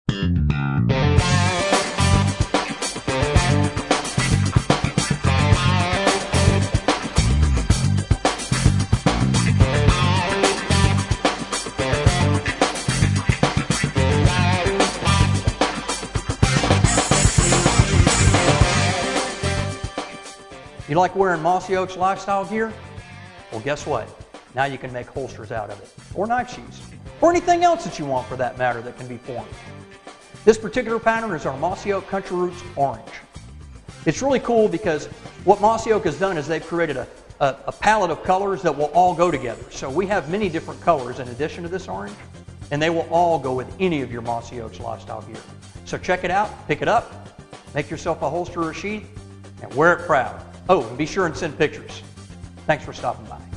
You like wearing Mossy Oak's lifestyle gear? Well, guess what? Now you can make holsters out of it, or knife sheaths, or anything else that you want for that matter that can be formed. This particular pattern is our Mossy Oak Country Roots Orange. It's really cool because what Mossy Oak has done is they've created a palette of colors that will all go together. So we have many different colors in addition to this orange, and they will all go with any of your Mossy Oak's lifestyle gear. So check it out, pick it up, make yourself a holster or sheath, and wear it proud. Oh, and be sure and send pictures. Thanks for stopping by.